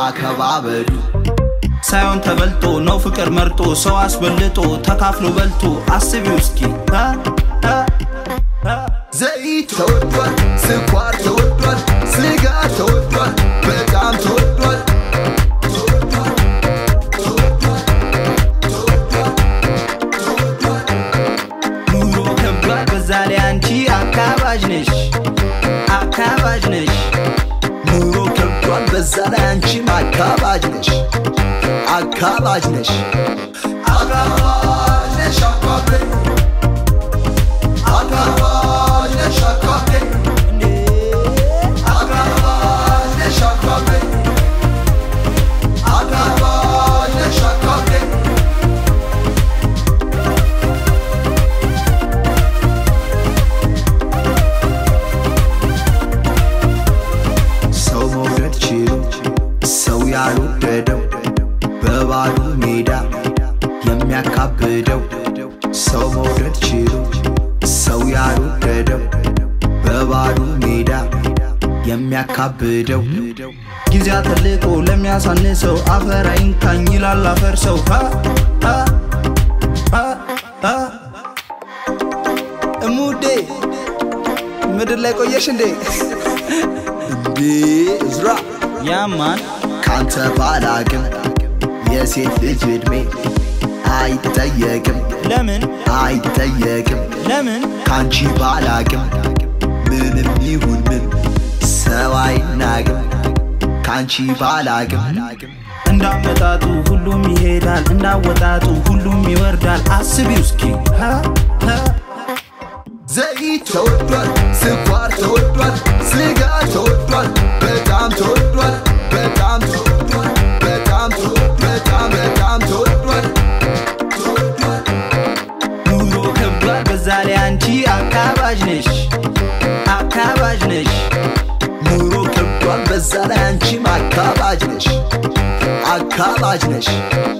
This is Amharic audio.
አከባበዱ ሳይሆን ተበልጦ ነው ፍቅር መርጦ ሰው አስበልጦ ተካፍሎ በልቶ አስቢው እስኪ ዘይት ተወዷል ስኳር ተወዷል ስጋ ተወዷል በጣም ተወዷል ኑሮ ከብዷል በዛ ላይ አንቺ አካባጅ ነሽ ኑሮ ከብዷል በዛ ላይ አንቺ አካባጅ ነሽ አካባጅ ነሽ ያልወደደው በባዶ ሜዳ የሚያካብደው ሰው መውደድ ችሎ ሰው ያልወደደው በባዶ ሜዳ የሚያካብደው ጊዜ አተልቆ ለሚያሳንሰው አፈር አይንካኝ ይላል አፈር ሰው እሙዴ ምድር ላይ ቆየሽ እንዴ እዝራ ያማን ካንተ ባላቅም የሴት ልጅ እድሜ አይጠየቅም ለምን አይጠየቅም ለምን ካንቺ ባላቅም ምንም ይሁን ምን ሰው አይናቅም ካንቺ ባላቅም እንዳመጣጡ ሁሉም ይሄዳል እንዳወጣጡ ሁሉም ይወርዳል አስቢው እስኪ ዘይት ተወዷል ስኳር ተወዷል ስጋ ተወዷል በጣም ተወዷል በጣም ተወዷል በጣም ተወዷል ኑሮ ከብዷል በዛ ላይ አንቺ አካባጅ ነሽ ኑሮ ከብዷል በዛ ላይ አንቺ አካባጅ ነሽ